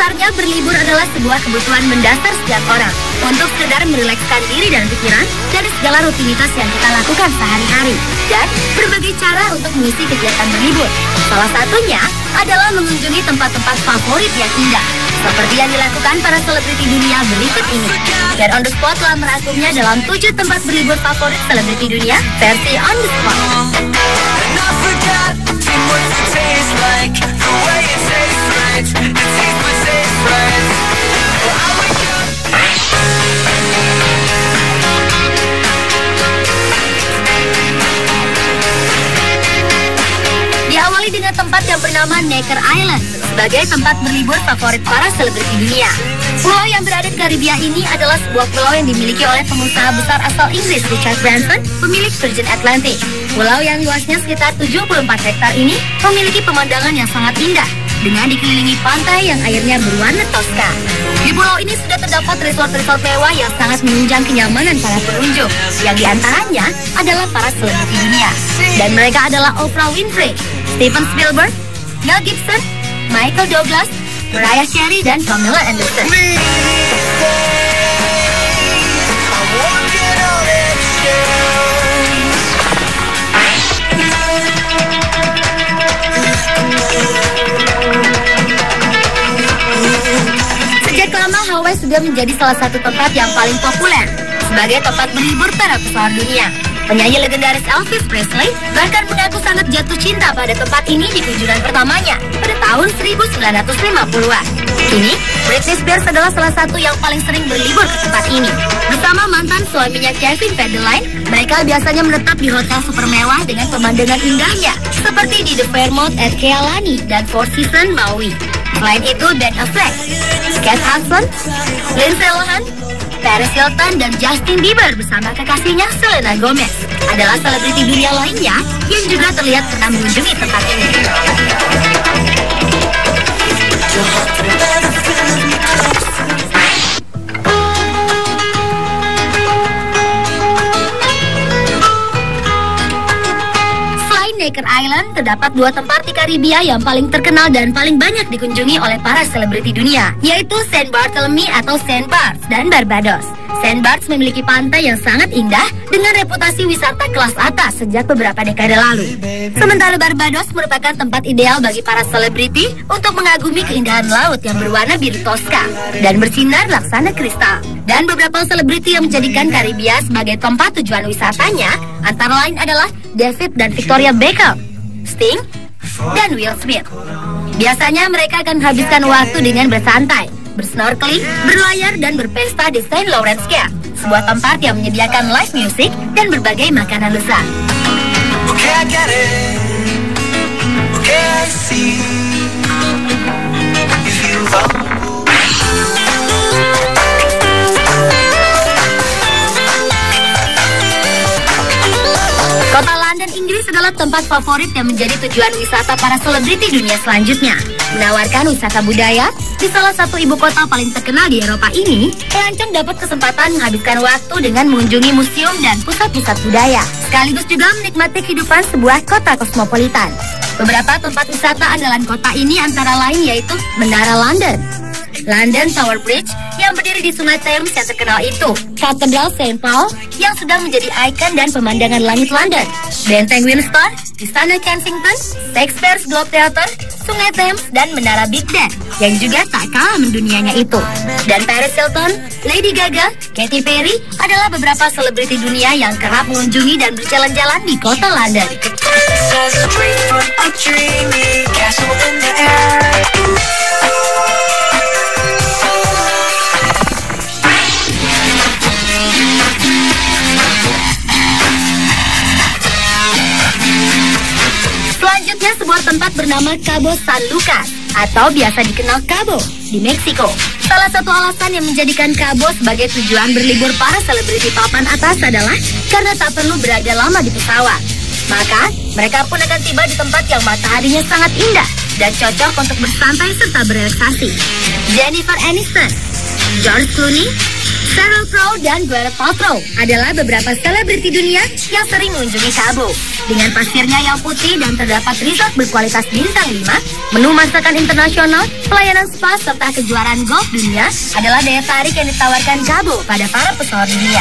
dasarnya berlibur adalah sebuah kebutuhan mendasar setiap orang untuk sekedar merilekskan diri dan pikiran dari segala rutinitas yang kita lakukan sehari-hari dan berbagai cara untuk mengisi kegiatan berlibur. Salah satunya adalah mengunjungi tempat-tempat favorit yang indah, seperti yang dilakukan para selebriti dunia berikut ini. Dan On The Spot telah merangkumnya dalam 7 tempat berlibur favorit selebriti dunia versi On The Spot. Diawali dengan tempat yang bernama Necker Island sebagai tempat berlibur favorit para selebriti dunia. Pulau yang berada di Karibia ini adalah sebuah pulau yang dimiliki oleh pengusaha besar asal Inggris Richard Branson, pemilik Virgin Atlantic. Pulau yang luasnya sekitar 74 hektar ini memiliki pemandangan yang sangat indah dengan dikelilingi pantai yang airnya berwarna toska. Di pulau ini sudah terdapat resort-resort mewah yang sangat menunjang kenyamanan para pengunjung, yang diantaranya adalah para selebriti dunia. Dan mereka adalah Oprah Winfrey, Steven Spielberg, Mel Gibson, Michael Douglas, Mariah Carey, dan Pamela Anderson. Sejak lama Hawaii sudah menjadi salah satu tempat yang paling populer sebagai tempat berlibur para pesawat dunia. Penyanyi legendaris Elvis Presley bahkan mengaku sangat jatuh cinta pada tempat ini di kunjungan pertamanya pada tahun 1950-an. Kini, Britney Spears adalah salah satu yang paling sering berlibur ke tempat ini. Bersama mantan suaminya Kevin Federline, mereka biasanya menetap di hotel super mewah dengan pemandangan indahnya, seperti di The Fairmont at Kealani dan Four Seasons Maui. Selain itu, Ben Affleck, Kate Hudson, Lindsay Lohan, Paris Hilton, dan Justin Bieber bersama kekasihnya Selena Gomez adalah selebriti dunia lainnya yang juga terlihat pernah mengunjungi tempat ini. Necker Island terdapat 2 tempat di Karibia yang paling terkenal dan paling banyak dikunjungi oleh para selebriti dunia, yaitu Saint Barthélemy atau Saint Barts dan Barbados. Saint Barts memiliki pantai yang sangat indah dengan reputasi wisata kelas atas sejak beberapa dekade lalu. Sementara Barbados merupakan tempat ideal bagi para selebriti untuk mengagumi keindahan laut yang berwarna biru toska dan bersinar laksana kristal. Dan beberapa selebriti yang menjadikan Karibia sebagai tempat tujuan wisatanya antara lain adalah David dan Victoria Beckham, Sting, dan Will Smith. Biasanya mereka akan menghabiskan waktu dengan bersantai, bersnorkeling, berlayar, dan berpesta di St. Lawrence Cay, sebuah tempat yang menyediakan live music dan berbagai makanan lezat. Okay, I get it. Okay, I see. If you Kota London, Inggris adalah tempat favorit yang menjadi tujuan wisata para selebriti dunia selanjutnya. Menawarkan wisata budaya, di salah satu ibu kota paling terkenal di Eropa ini, pelancong dapat kesempatan menghabiskan waktu dengan mengunjungi museum dan pusat-pusat budaya, sekaligus juga menikmati kehidupan sebuah kota kosmopolitan. Beberapa tempat wisata andalan kota ini antara lain yaitu Menara London, London Tower Bridge yang berdiri di Sungai Thames yang terkenal itu, Katedral St. Paul yang sudah menjadi ikon dan pemandangan langit London, Benteng Windsor, Istana Kensington, Shakespeare's Globe Theatre, Sungai Thames, dan Menara Big Ben yang juga tak kalah mendunianya itu. Dan Paris Hilton, Lady Gaga, Katy Perry adalah beberapa selebriti dunia yang kerap mengunjungi dan berjalan-jalan di kota London. Selanjutnya sebuah tempat bernama Cabo San Lucas atau biasa dikenal Cabo di Meksiko. Salah satu alasan yang menjadikan Cabo sebagai tujuan berlibur para selebriti papan atas adalah karena tak perlu berada lama di pesawat. Maka mereka pun akan tiba di tempat yang mataharinya sangat indah dan cocok untuk bersantai serta berrelaksasi. Jennifer Aniston, George Clooney, Sheryl Crow dan Gwyneth Paltrow adalah beberapa selebriti dunia yang sering mengunjungi Cabo. Dengan pasirnya yang putih dan terdapat resort berkualitas bintang 5, menu masakan internasional, pelayanan spa, serta kejuaraan golf dunia adalah daya tarik yang ditawarkan Cabo pada para pesawat dunia.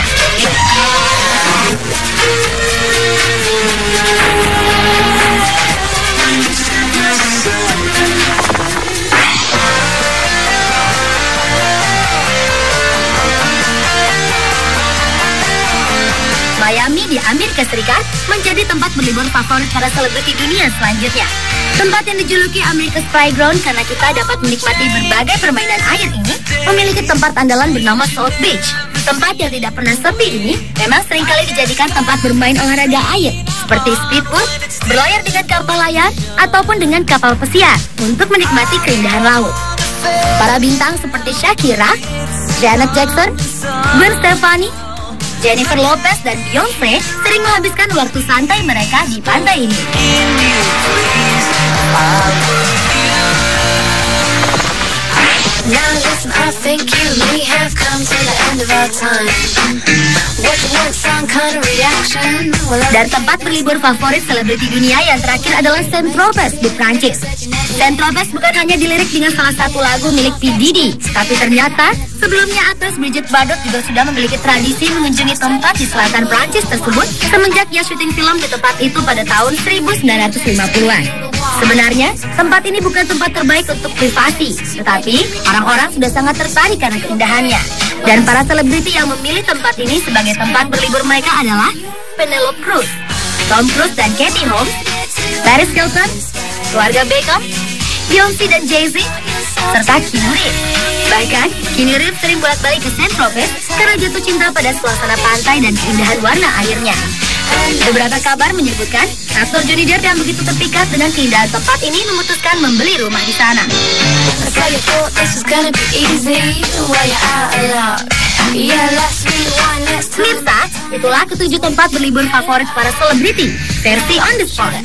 Miami di Amerika Serikat menjadi tempat berlibur favorit para selebriti dunia selanjutnya. Tempat yang dijuluki America's Playground karena kita dapat menikmati berbagai permainan air ini memiliki tempat andalan bernama South Beach. Tempat yang tidak pernah sepi ini memang seringkali dijadikan tempat bermain olahraga air seperti speedboat, berlayar dengan kapal layar, ataupun dengan kapal pesiar untuk menikmati keindahan laut. Para bintang seperti Shakira, Janet Jackson, Gwen Stefani, Jennifer Lopez dan Beyonce sering menghabiskan waktu santai mereka di pantai ini. Now listen, I think you may have come to the end of our time. What you want, some kind of reaction? Dan tempat berlibur favorit selebriti dunia yang terakhir adalah Saint-Tropez di Prancis. Saint-Tropez bukan hanya dilirik dengan salah satu lagu milik P. Diddy, tapi ternyata sebelumnya aktris Brigitte Bardot juga sudah memiliki tradisi mengunjungi tempat di selatan Prancis tersebut semenjak ia syuting film di tempat itu pada tahun 1950-an. Sebenarnya, tempat ini bukan tempat terbaik untuk privasi, tetapi orang-orang sudah sangat tertarik karena keindahannya. Dan para selebriti yang memilih tempat ini sebagai tempat berlibur mereka adalah Penelope Cruz, Tom Cruise dan Katie Holmes, Paris Hilton, keluarga Beckham, Beyonce dan Jay-Z, serta Keanu Reeves. Bahkan, Keanu Reeves sering bolak-balik ke Saint-Tropez karena jatuh cinta pada suasana pantai dan keindahan warna airnya. Beberapa kabar menyebutkan aktor Johnny Depp yang begitu terpikat dengan keindahan tempat ini memutuskan membeli rumah di sana. Mirsa, itulah ketujuh tempat berlibur favorit para selebriti versi on the spot.